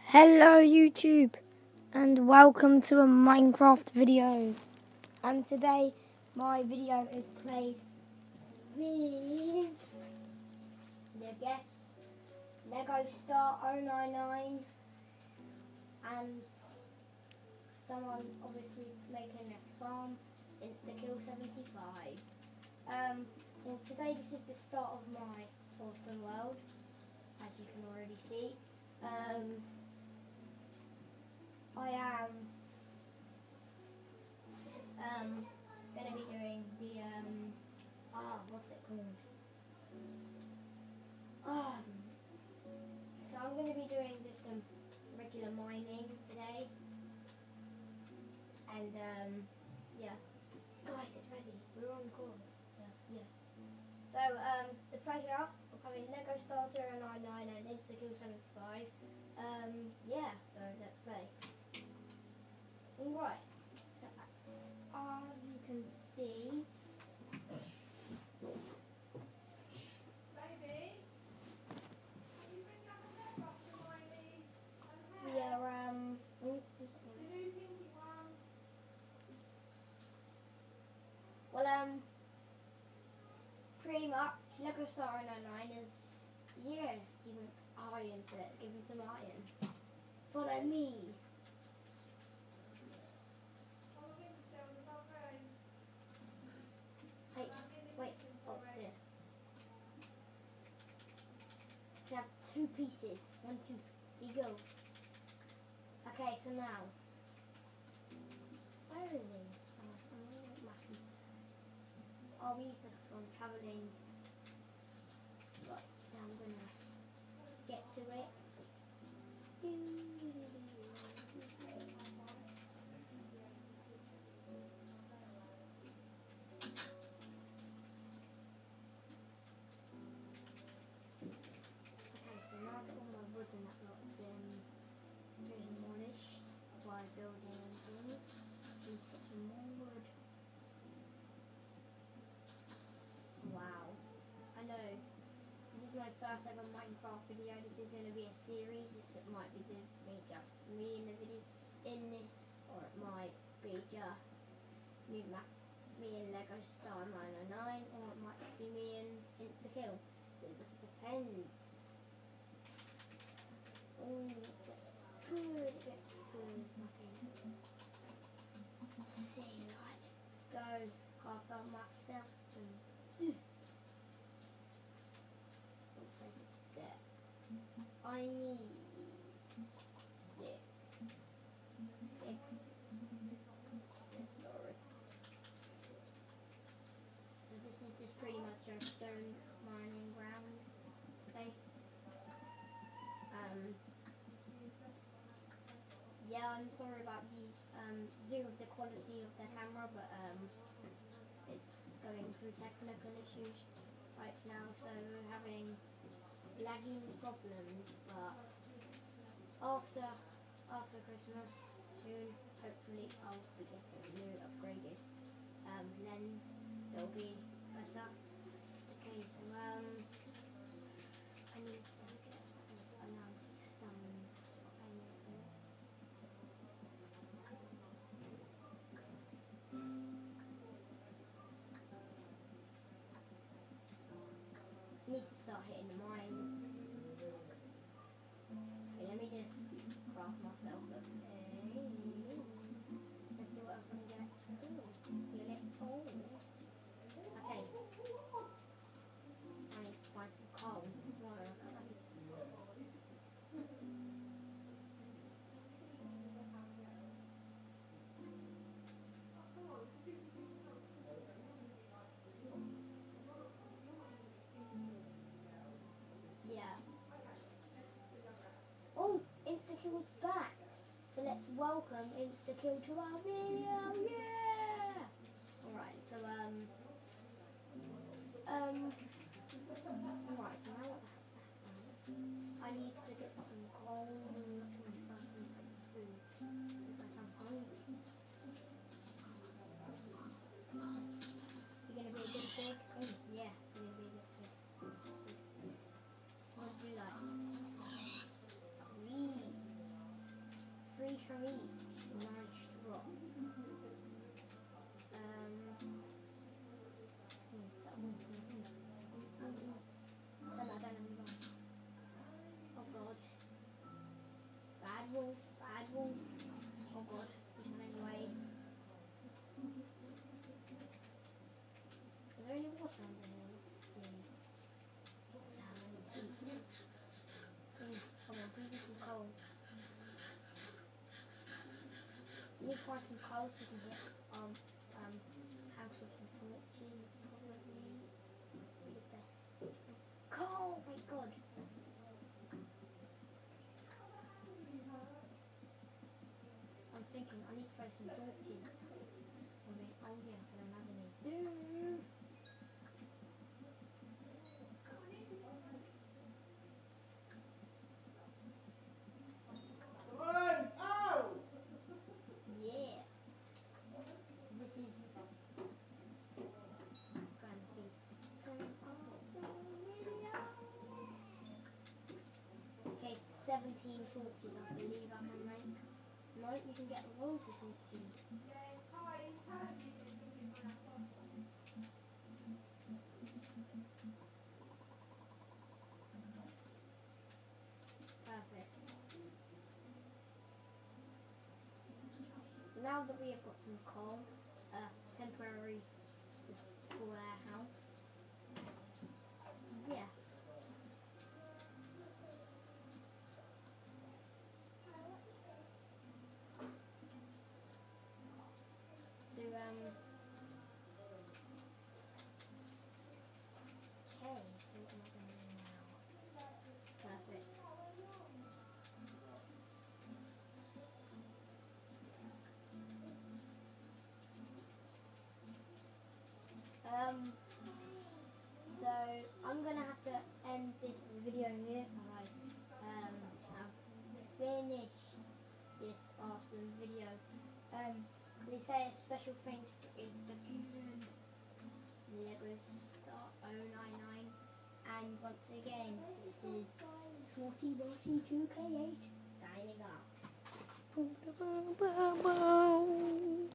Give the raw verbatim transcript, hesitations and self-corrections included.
Hello YouTube and welcome to a Minecraft video, and today my video is played with the guests Lego Star oh nine nine and someone obviously making a farm, Instakill seventy-five. Um, and today this is the start of my awesome world, as you can already see. Um, I am um, going to be doing the, um, ah, what's it called? Um, so I'm going to be doing just some regular mining today. And, um, yeah. Guys, it's ready. We're on call. So, yeah. So, um, the pleasure of having Lego Star oh nine nine and Instakill seventy-five. Um, yeah, so let's play. Right, so as you can see, we are, um, oh, well, um, pretty much, Lego Star oh nine nine is, yeah, he wants iron, so let's give him some iron. Follow me. Hey, wait, oh, it's here. Can have two pieces. One, two, here you go. Okay, so now, where is he? Oh, I don't know what matters. Oh, he's just gone travelling. Right, now I'm gonna get to it. Okay, so now that all my wood and that lot's been demolished by building and things, I need to get some more wood. Wow. I know. This is my first ever Minecraft video. This is going to be a series. This, it might be me just me in the video in this, or it might be just me, me and Lego Star nine oh nine, or it might just be me and Instakill. It just depends. Oh, it gets good. It gets good. Okay, let's see. Right, let's go. After myself some stuff. I need stick. Stick. Oh, sorry. So this is just pretty much our stone mining ground place. Um. Yeah, I'm sorry about the um view of the quality of the camera, but um it's going through technical issues right now, so we're having lagging problems, but after after Christmas soon, hopefully I'll be getting a new upgraded um, lens, so it'll be better. Okay, so um, I need to get this announced stone. I need to start hitting the mines. Okay, let me just craft myself a thing. Let's see what else I can get. Ooh, get it. Oh. Okay. I need to find some coal. No, I need some coal. Yeah. Oh, Instakill's back. So let's welcome Instakill to our video. Yeah. Alright, so um um alright, so now that that's that done, I need to get some coal and my first need to get some food. Because like I'm hungry. You're gonna be a good pig? Oh yeah, you're gonna be a good pig. What would you like? Sweet. from each. Nine straw. Um. Hmm, is that one for me? Um, um, I don't know, I don't know. Oh god. Bad wolf, bad wolf. Oh god, which one anyway? Is there any water under here? Let's see. Let's have a look. Mm, come on, give me some coal. We need to find some coal so we can get um um house with some torches. Probably be the best. Coal! My god. I'm thinking I need to buy some torches. I mean, oh yeah, I don't have any. Mm. Yeah. So this is going to be an awesome video. Okay, so seventeen torches I believe I can make. No, you can get loads of torches. Perfect. So now that we have got some coal, a uh, temporary square house. Yeah. So um okay, so what am I gonna do now? Perfect. Um so I'm gonna have to end this video here. I um have finished this awesome video. Um can we say a special thanks to InstaFusion, Lego Star oh nine nine, and once again this is Salty Naughty two K eight signing off.